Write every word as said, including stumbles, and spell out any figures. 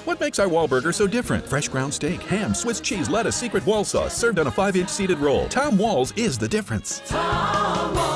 What makes our Wahl burger so different? Fresh ground steak, ham, Swiss cheese, lettuce, secret Wahl sauce, served on a five inch seeded roll. Tom Wahls is the difference. TomWahls.